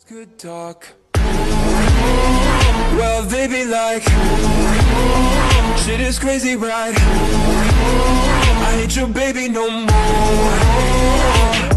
Good talk. Well, they be like, shit is crazy, right? I ain't your baby no more.